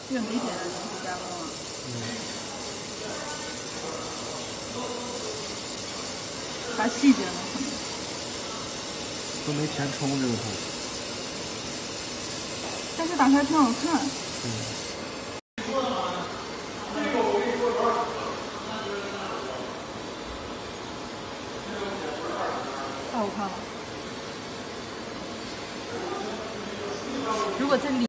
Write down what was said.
越没钱的人去加工了。把细节呢可能都没填充这个图。 但是打开挺好看。太好看了。如果在里。